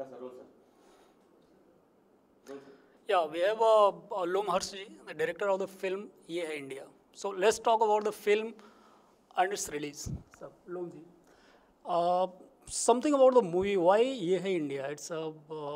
Yeah, we have Lom Harsh, the director of the film Yeh Hai India. So let's talk about the film and its release. So, Lom ji, uh, something about the movie. Why Yeh Hai India? It's a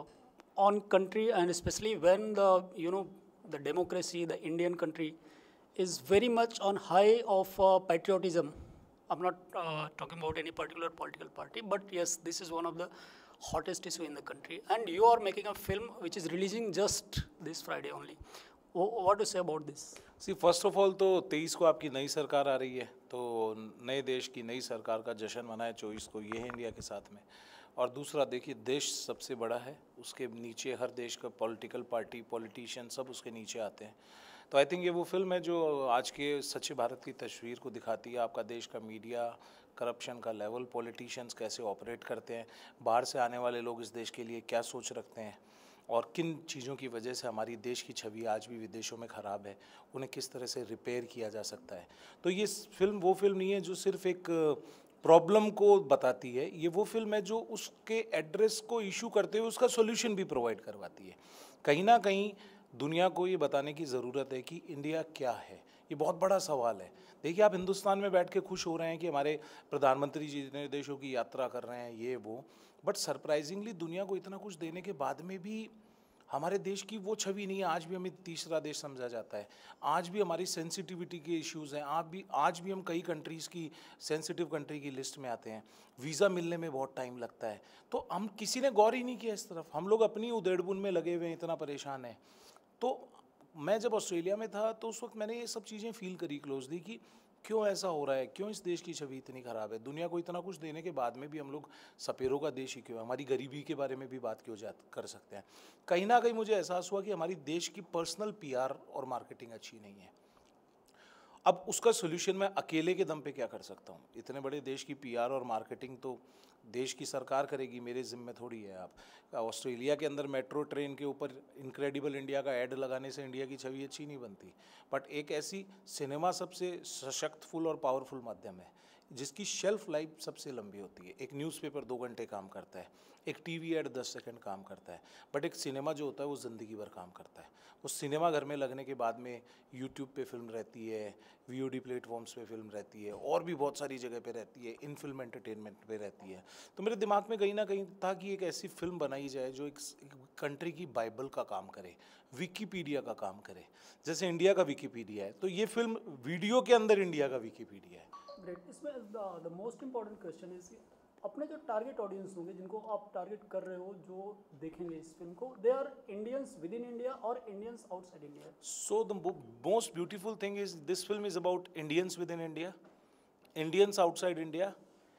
on country, and especially when the the democracy, the Indian country, is very much on high of patriotism. I'm not talking about any particular political party, but yes, this is one of the hottest issue in the country. And you are making a film which is releasing just this Friday only. What to say about this? See first of all तो 23 को आपकी नई सरकार आ रही है, तो नए देश की नई सरकार का जश्न मनाए 24 को ये है इंडिया के साथ में। और दूसरा देखिए, देश सबसे बड़ा है, उसके नीचे हर देश का पॉलिटिकल पार्टी, पॉलिटिशियन सब उसके नीचे आते हैं। तो आई थिंक ये वो फिल्म है जो आज के सच्चे भारत की तस्वीर को दिखाती है। आपका देश का मीडिया, करप्शन का लेवल, पॉलिटिशियंस कैसे ऑपरेट करते हैं, बाहर से आने वाले लोग इस देश के लिए क्या सोच रखते हैं और किन चीज़ों की वजह से हमारी देश की छवि आज भी विदेशों में ख़राब है, उन्हें किस तरह से रिपेयर किया जा सकता है। तो ये फिल्म वो फिल्म नहीं है जो सिर्फ एक प्रॉब्लम को बताती है, ये वो फिल्म है जो उसके एड्रेस को इशू करते हुए उसका सॉल्यूशन भी प्रोवाइड करवाती है। कहीं ना कहीं दुनिया को ये बताने की ज़रूरत है कि इंडिया क्या है। ये बहुत बड़ा सवाल है। देखिए, आप हिंदुस्तान में बैठ के खुश हो रहे हैं कि हमारे प्रधानमंत्री जी जितने देशों की यात्रा कर रहे हैं, ये वो, बट सरप्राइजिंगली दुनिया को इतना कुछ देने के बाद में भी हमारे देश की वो छवि नहीं है। आज भी हमें तीसरा देश समझा जाता है, आज भी हमारी सेंसिटिविटी के इश्यूज़ हैं, आज भी हम कई कंट्रीज़ की सेंसिटिव कंट्री की लिस्ट में आते हैं। वीज़ा मिलने में बहुत टाइम लगता है, तो हम किसी ने गौर ही नहीं किया इस तरफ। हम लोग अपनी उधेड़बुन में लगे हुए हैं, इतना परेशान है। तो मैं जब ऑस्ट्रेलिया में था तो उस वक्त मैंने ये सब चीज़ें फील करी क्लोजली कि क्यों ऐसा हो रहा है, क्यों इस देश की छवि इतनी ख़राब है। दुनिया को इतना कुछ देने के बाद में भी हम लोग सपेरों का देश ही क्यों है, हमारी गरीबी के बारे में भी बात क्यों कर सकते हैं। कहीं ना कहीं मुझे एहसास हुआ कि हमारी देश की पर्सनल पीआर और मार्केटिंग अच्छी नहीं है। अब उसका सोल्यूशन मैं अकेले के दम पे क्या कर सकता हूँ? इतने बड़े देश की पीआर और मार्केटिंग तो देश की सरकार करेगी, मेरे ज़िम्मे थोड़ी है। आप ऑस्ट्रेलिया के अंदर मेट्रो ट्रेन के ऊपर इनक्रेडिबल इंडिया का ऐड लगाने से इंडिया की छवि अच्छी नहीं बनती, बट एक ऐसी सिनेमा सबसे सशक्तफुल और पावरफुल माध्यम है जिसकी शेल्फ लाइफ सबसे लंबी होती है। एक न्यूज़पेपर 2 घंटे काम करता है, एक टीवी ऐड 10 सेकंड काम करता है, बट एक सिनेमा जो होता है वो ज़िंदगी भर काम करता है। उस सिनेमा घर में लगने के बाद में यूट्यूब पे फिल्म रहती है, वीओडी प्लेटफॉर्म्स पे फिल्म रहती है, और भी बहुत सारी जगह पे रहती है, इन फिल्म एंटरटेनमेंट पे रहती है। तो मेरे दिमाग में कहीं ना कहीं था कि एक ऐसी फिल्म बनाई जाए जो एक कंट्री की बाइबल का काम करे, विकीपीडिया का काम करे। जैसे इंडिया का विकीपीडिया है, तो ये फिल्म वीडियो के अंदर इंडिया का विकीपीडिया है। ग्रेट। इसमें the most important question is अपने जो टारगेट ऑडियंस होंगे, जिनको आप टारगेट कर रहे हो, जो देखेंगे इस फिल्म को, they are Indians within India और Indians outside India. So the most beautiful thing is this film is about Indians within India, Indians outside India,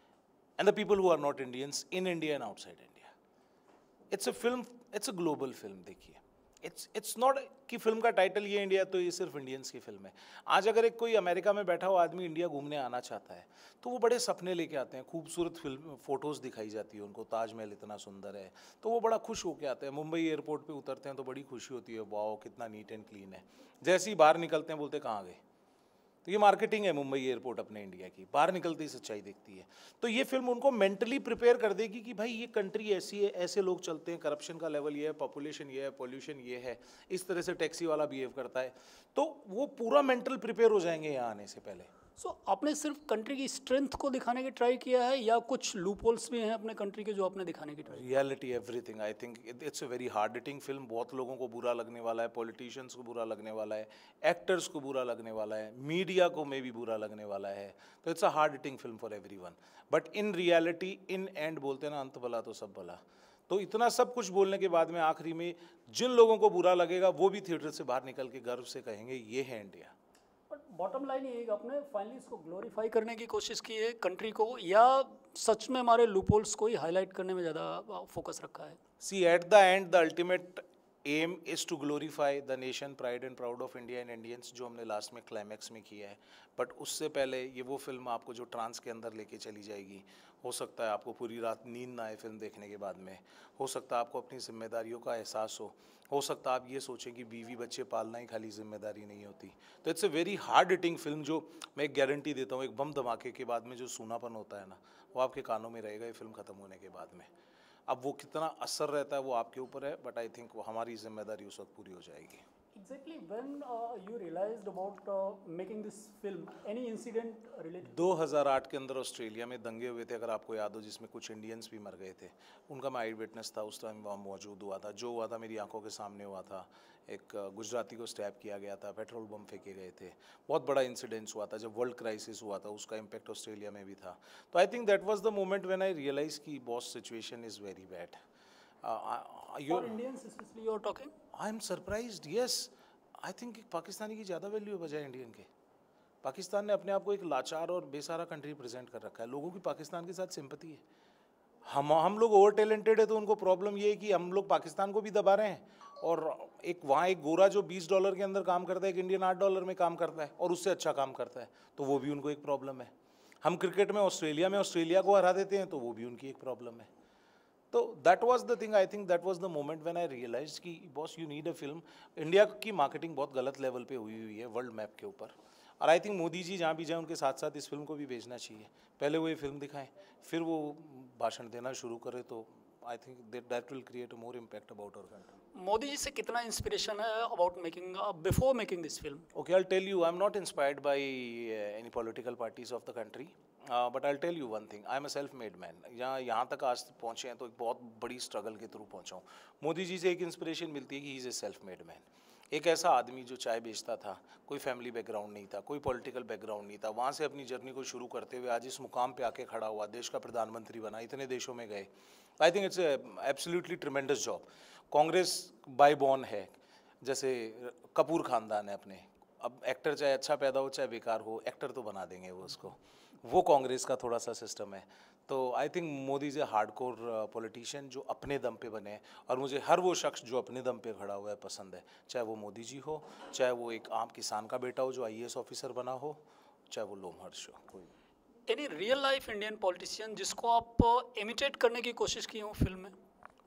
and the people who are not Indians in India and outside India. It's a film, it's a global film। देखिए, it's not कि film का title ये India तो ये सिर्फ Indians की film है। आज अगर एक कोई अमेरिका में बैठा हुआ आदमी इंडिया घूमने आना चाहता है तो वो बड़े सपने लेके आते हैं, खूबसूरत फिल्म फोटोज़ दिखाई जाती है उनको, ताजमहल इतना सुंदर है, तो वो बड़ा खुश होके आते हैं। मुंबई एयरपोर्ट पे उतरते हैं तो बड़ी खुशी होती है, वाओ कितना नीट एंड क्लीन है। जैसे ही बाहर निकलते हैं बोलते कहाँ गए। तो ये मार्केटिंग है मुंबई एयरपोर्ट अपने इंडिया की, बाहर निकलते ही सच्चाई दिखती है। तो ये फिल्म उनको मेंटली प्रिपेयर कर देगी कि भाई ये कंट्री ऐसी है, ऐसे लोग चलते हैं, करप्शन का लेवल ये है, पॉपुलेशन ये है, पॉल्यूशन ये है, इस तरह से टैक्सी वाला बिहेव करता है। तो वो पूरा मेंटल प्रिपेयर हो जाएंगे यहाँ आने से पहले। सो आपने सिर्फ कंट्री की स्ट्रेंथ को दिखाने की ट्राई किया है या कुछ लूपहोल्स भी हैं अपने कंट्री के जो आपने दिखाने की try? Reality everything. I think it's a very hard hitting film. बहुत लोगों को बुरा लगने वाला है, पॉलिटिशियंस को बुरा लगने वाला है, एक्टर्स को बुरा लगने वाला है, मीडिया को में भी बुरा लगने वाला है। तो it's a hard hitting film for everyone, but in reality in end बोलते हैं ना, अंत भला तो सब भला। तो इतना सब कुछ बोलने के बाद में आखिरी में जिन लोगों को बुरा लगेगा वो भी थिएटर से बाहर निकल के गर्व से कहेंगे ये है इंडिया। बट बॉटम लाइन ये है कि आपने फाइनली इसको ग्लोरीफाई करने की कोशिश की है कंट्री को, या सच में हमारे लूपहोल्स को ही हाईलाइट करने में ज़्यादा फोकस रखा है? See at the end the ultimate aim is to glorify the nation, pride and proud of India and Indians, जो हमने लास्ट में क्लाइमैक्स में किया है। बट उससे पहले ये वो फिल्म आपको जो ट्रांस के अंदर लेके चली जाएगी। हो सकता है आपको पूरी रात नींद ना आए फिल्म देखने के बाद में, हो सकता है आपको अपनी जिम्मेदारियों का एहसास हो सकता है आप ये सोचें कि बीवी बच्चे पालना ही खाली जिम्मेदारी नहीं होती। तो it's a very hard hitting film, जो मैं एक गारंटी देता हूँ, एक बम धमाके के बाद में जो सूनापन होता है ना, वो आपके कानों में रहेगा ये फिल्म ख़त्म होने के बाद में। अब वो कितना असर रहता है वो आपके ऊपर है, बट आई थिंक वो हमारी जिम्मेदारी उस वक्त पूरी हो जाएगी। Exactly when you realized about making this film, any incident related? 2008 के अंदर ऑस्ट्रेलिया में दंगे हुए थे, अगर आपको याद हो, जिसमें कुछ इंडियंस भी मर गए थे। उनका मैं आई विटनेस था, उस टाइम वहाँ मौजूद हुआ था। जो हुआ था मेरी आंखों के सामने हुआ था। एक गुजराती को स्टैब किया गया था, पेट्रोल बम फेंके गए थे। बहुत बड़ा इंसिडेंस हुआ था जब वर्ल्ड क्राइसिस हुआ था, उसका इम्पैक्ट ऑस्ट्रेलिया में भी था। तो I think that was the moment when I realise की boss situation is very bad. For Indians especially you are talking? I am surprised, yes. I think Pakistani की ज़्यादा वैल्यू है बजाय इंडियन के। पाकिस्तान ने अपने आप को एक लाचार और बेसहारा कंट्री प्रेजेंट कर रखा है। लोगों की पाकिस्तान के साथ सिंपैथी है। हम लोग ओवर टैलेंटेड है, तो उनको प्रॉब्लम ये है कि हम लोग पाकिस्तान को भी दबा रहे हैं। और वहाँ एक गोरा जो $20 के अंदर काम करता है, एक इंडियन $8 में काम करता है और उससे अच्छा काम करता है, तो वो भी उनको एक प्रॉब्लम है। हम क्रिकेट में ऑस्ट्रेलिया को हरा देते हैं, तो वो भी उनकी एक प्रॉब्लम है। तो that was the thing, I think that was the moment when I realise कि boss you need a film. India की मार्केटिंग बहुत गलत लेवल पे हुई है वर्ल्ड मैप के ऊपर, और आई थिंक मोदी जी जहाँ भी जाए उनके साथ साथ इस फिल्म को भी भेजना चाहिए। पहले वो ये फिल्म दिखाएं, फिर वो भाषण देना शुरू करें, तो I think that will create a more impact about our country. Modi ji से कितना इंस्पिरेशन है about making before making this film? Okay, I'll tell you, I'm not inspired by any political parties of the country, but I'll tell you one thing, I'm a self-made man. यहाँ तक आज पहुँचे हैं तो एक बहुत बड़ी स्ट्रगल के थ्रू पहुँचा हूँ। मोदी जी से एक इंस्पिरेशन मिलती है कि he is a self-made man. एक ऐसा आदमी जो चाय बेचता था, कोई फैमिली बैकग्राउंड नहीं था, कोई पॉलिटिकल बैकग्राउंड नहीं था, वहाँ से अपनी जर्नी को शुरू करते हुए आज इस मुकाम पे आके खड़ा हुआ, देश का प्रधानमंत्री बना, इतने देशों में गए। I think it's absolutely tremendous job. Congress by born है, जैसे कपूर खानदान है अपने। अब एक्टर चाहे अच्छा पैदा हो चाहे बेकार हो, एक्टर तो बना देंगे वो उसको। वो कांग्रेस का थोड़ा सा सिस्टम है। तो I think Modi is a hardcore politician जो अपने दम पे बने हैं, और मुझे हर वो शख्स जो अपने दम पे खड़ा हुआ है पसंद है। चाहे वो मोदी जी हो, चाहे वो एक आम किसान का बेटा हो जो IAS ऑफिसर बना हो, चाहे वो लोम हर्ष हो, कोई। Any real life Indian politician जिसको आप इमिटेट करने की कोशिश की हो फिल्म में?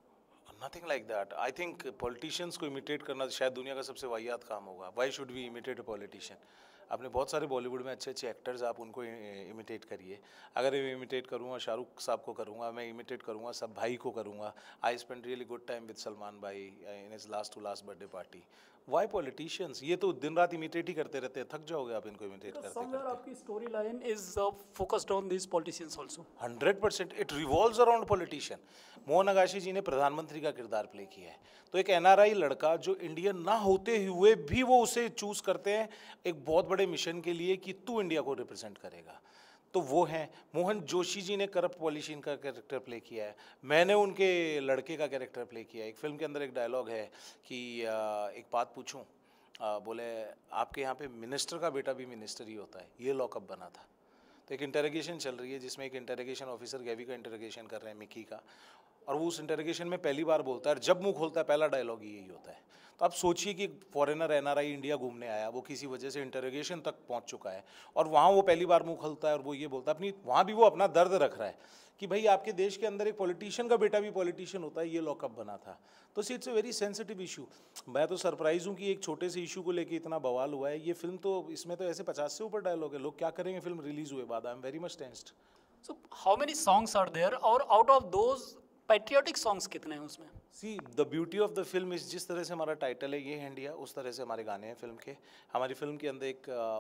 Nothing like that. I think politicians को इमिटेट करना शायद दुनिया का सबसे वाहियात काम होगा। Why should we imitate a politician? आपने बहुत सारे बॉलीवुड में अच्छे अच्छे एक्टर्स, आप उनको इमिटेट करिए। अगर मैं इमिटेट करूँगा शाहरुख साहब को करूँगा, मैं इमिटेट करूँगा सब भाई को करूँगा। I spend really good time with Salman भाई in his last to last birthday party. Why politicians? ये तो दिन रात इमिटेट ही करते रहते हैं, थक जाओगे आप इनको इमिटेट करते Somewhere करते। आपकी story line is focused on these politicians also. 100% it revolves around politician. Mohan नगाशी जी ने प्रधानमंत्री का किरदार प्ले किया है, तो एक NRI लड़का जो इंडियन ना होते हुए भी वो उसे चूज करते हैं एक बहुत बड़े मिशन के लिए कि तू इंडिया को रिप्रेजेंट करेगा, तो वो हैं। मोहन जोशी जी ने करप्ट पॉलिटिशियन का कैरेक्टर प्ले किया है, मैंने उनके लड़के का कैरेक्टर प्ले किया है। एक फिल्म के अंदर एक डायलॉग है कि एक बात पूछूं, बोले आपके यहाँ पे मिनिस्टर का बेटा भी मिनिस्टर ही होता है, ये लॉकअप बना था। तो एक इंटरोगेशन चल रही है जिसमें एक इंटरोगेशन ऑफिसर गैवी का इंटरोगेशन कर रहे हैं, मिकी का, और वो उस इंटरोगेशन में पहली बार बोलता है, और जब मुंह खोलता है पहला डायलॉग ही यही होता है। तो आप सोचिए कि फॉरेनर NRI इंडिया घूमने आया, वो किसी वजह से इंटरोगेशन तक पहुंच चुका है, और वहाँ वो पहली बार मुंह खोलता है और वो ये बोलता है अपनी, वहाँ भी वो अपना दर्द रख रहा है कि भाई आपके देश के अंदर एक पॉलिटिशियन का बेटा भी पॉलिटिशियन होता है, ये लॉकअप बना था। तो see it's a very sensitive issue. मैं तो सरप्राइज हूँ कि एक छोटे से इशू को लेके इतना बवाल हुआ है। ये फिल्म तो, इसमें तो ऐसे 50 से ऊपर डायलॉग है, लोग क्या करेंगे फिल्म रिलीज हुए बाद। I am very much tensed. So how many songs are there, और out of those patriotic songs कितने हैं उसमें? See the beauty of the film is, जिस तरह से हमारा टाइटल है ये है इंडिया, उस तरह से हमारे गाने हैं फिल्म के। हमारी फिल्म के अंदर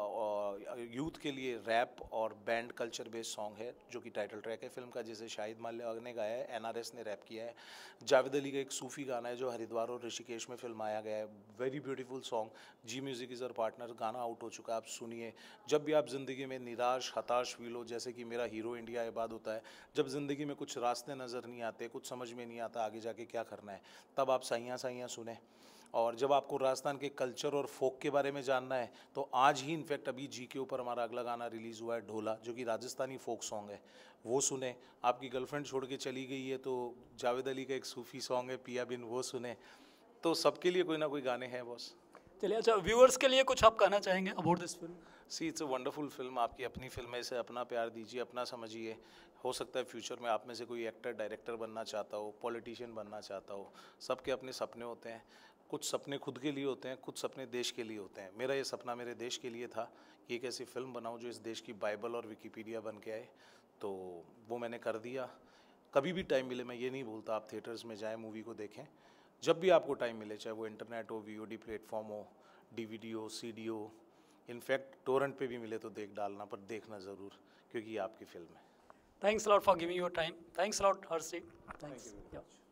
एक यूथ के लिए रैप और बैंड कल्चर बेस्ड सॉन्ग है जो कि टाइटल ट्रैक है फिल्म का, जिसे शाहिद माल्या ने गाया है, NRS ने रैप किया है। जावेद अली का एक सूफी गाना है जो हरिद्वार और ऋषिकेश में फिल्माया गया है, very beautiful song. Zee music is our partner, गाना आउट हो चुका है, आप सुनिए। जब भी आप ज़िंदगी में निराश हताश फील हो, जैसे कि मेरा हीरो इंडिया इबाद होता है, जब ज़िंदगी में कुछ रास्ते नज़र नहीं आते, कुछ समझ में नहीं आता आगे जाके क्या करना है, तब आप साइयाँ साइयाँ सुने। और जब आपको राजस्थान के कल्चर और फोक के बारे में जानना है, तो आज ही इनफैक्ट अभी जी के ऊपर हमारा अगला गाना रिलीज़ हुआ है ढोला, जो कि राजस्थानी फोक सॉन्ग है, वो सुने। आपकी गर्लफ्रेंड छोड़ के चली गई है तो जावेद अली का एक सूफी सॉन्ग है पिया बिन, वो सुने। तो सबके लिए कोई ना कोई गाने हैं बॉस। चलिए, अच्छा व्यूअर्स के लिए कुछ आप कहना चाहेंगे about this film? See it's a wonderful film. आपकी अपनी फिल्म है, इसे अपना प्यार दीजिए, अपना समझिए। हो सकता है फ्यूचर में आप में से कोई एक्टर डायरेक्टर बनना चाहता हो, पॉलिटिशियन बनना चाहता हो, सबके अपने सपने होते हैं। कुछ सपने खुद के लिए होते हैं, कुछ सपने देश के लिए होते हैं। मेरा ये सपना मेरे देश के लिए था कि एक ऐसी फिल्म बनाऊं जो इस देश की बाइबल और विकिपीडिया बन के आए, तो वो मैंने कर दिया। कभी भी टाइम मिले, मैं ये नहीं बोलता आप थिएटर्स में जाएं, मूवी को देखें, जब भी आपको टाइम मिले, चाहे वो इंटरनेट हो, वीओडी प्लेटफॉर्म हो, डीवीडी हो, सीडी हो, इनफैक्ट टोरेंट पे भी मिले तो देख डालना, पर देखना ज़रूर, क्योंकि ये आपकी फिल्म है। Thanks a lot for giving your time. Thanks a lot, Harshit. Thank Thanks. You. Yeah.